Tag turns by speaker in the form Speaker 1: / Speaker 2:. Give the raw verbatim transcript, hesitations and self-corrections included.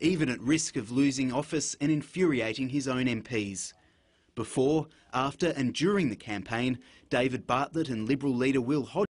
Speaker 1: even at risk of losing office and infuriating his own M Ps. Before, after and during the campaign, David Bartlett and Liberal leader Will Hodgson